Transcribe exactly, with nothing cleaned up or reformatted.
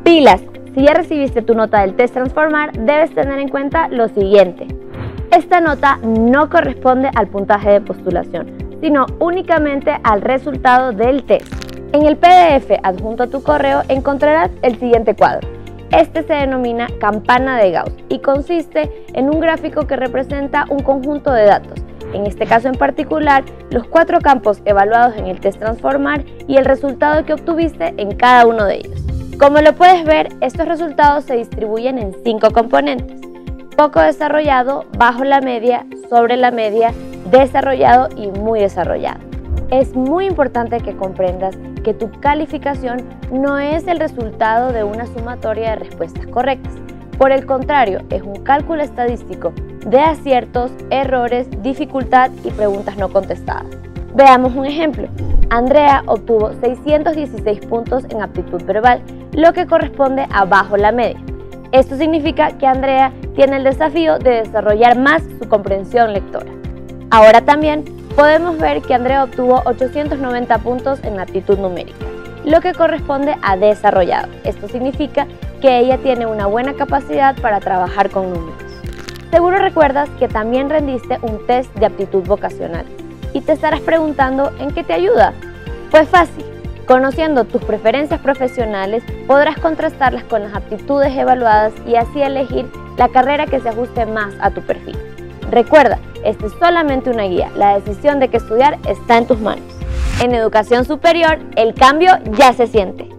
Pilas, si ya recibiste tu nota del test Transformar, debes tener en cuenta lo siguiente. Esta nota no corresponde al puntaje de postulación, sino únicamente al resultado del test. En el P D F adjunto a tu correo encontrarás el siguiente cuadro. Este se denomina campana de Gauss y consiste en un gráfico que representa un conjunto de datos, en este caso en particular, los cuatro campos evaluados en el test Transformar y el resultado que obtuviste en cada uno de ellos. Como lo puedes ver, estos resultados se distribuyen en cinco componentes: poco desarrollado, bajo la media, sobre la media, desarrollado y muy desarrollado. Es muy importante que comprendas que tu calificación no es el resultado de una sumatoria de respuestas correctas. Por el contrario, es un cálculo estadístico de aciertos, errores, dificultad y preguntas no contestadas. Veamos un ejemplo. Andrea obtuvo seiscientos dieciséis puntos en aptitud verbal, lo que corresponde a bajo la media. Esto significa que Andrea tiene el desafío de desarrollar más su comprensión lectora. Ahora también podemos ver que Andrea obtuvo ochocientos noventa puntos en aptitud numérica, lo que corresponde a desarrollado. Esto significa que ella tiene una buena capacidad para trabajar con números. Seguro recuerdas que también rendiste un test de aptitud vocacional y te estarás preguntando ¿en qué te ayuda? Pues fácil. Conociendo tus preferencias profesionales, podrás contrastarlas con las aptitudes evaluadas y así elegir la carrera que se ajuste más a tu perfil. Recuerda, esta es solamente una guía, la decisión de qué estudiar está en tus manos. En educación superior, el cambio ya se siente.